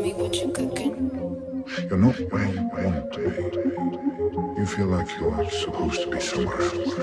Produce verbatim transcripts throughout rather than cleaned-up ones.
me what you cooking. You're not where you want to be. You feel like you're supposed to be somewhere else.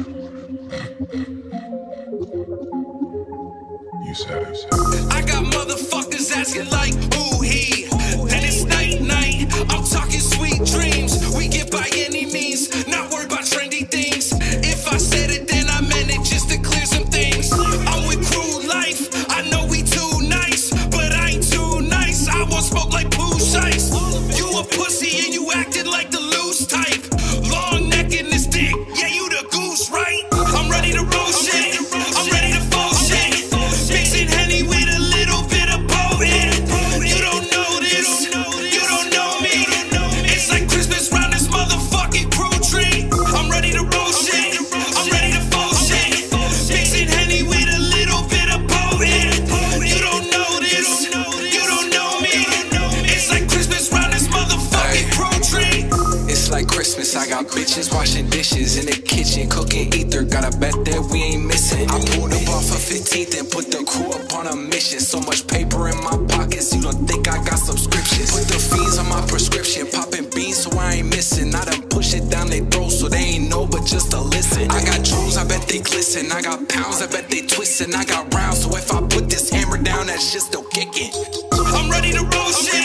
You said it. I got motherfuckers asking like, who he? Then it's night night. I'm talking sweet dreams. We get by any means, not worried about trendy things. If I said it, then I meant it, just to clear some things. I'm with crew life. I know we too nice, but I ain't too nice. I won't smoke like poo shice. You a pussy and you acting like the loose type. Long neck in this dick. Yeah, you the goose, right? I'm ready to roll shit. I'm ready to fold shit. Mixing Henny with a little bit of potent. You don't know this. You don't know me. It's like Christmas round this motherfucking crew tree. I'm ready to roll shit. I'm ready to fold shit. Mixing Henny with a little bit of potent. You don't know this. You don't know me. It's like Christmas round this motherfucking crew tree. It's like Christmas, I got bitches washing dishes in the kitchen, cooking ether. Gotta bet that we ain't missing. I pulled up off of fifteenth and put the crew up on a mission. So much paper in my pockets, you don't think I got subscriptions. Put the fiends on my prescription, popping beans so I ain't missing. I done push it down their throats so they ain't know but just to listen. I got jewels, I bet they glisten. I got pounds, I bet they twistin'. I got rounds, so if I put this hammer down, that shit still kicking. I'm ready to roll shit.